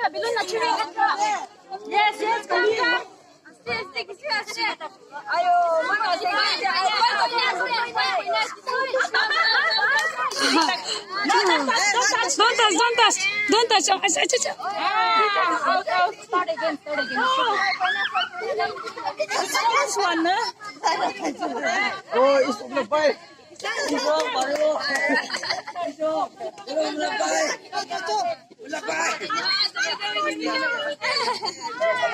Bilun na chiri. Yes, yes, come. Ayo, mana Don't touch. Don't touch. Out. Start again. This one, no? Oh, it's on the bike. It's on the bike.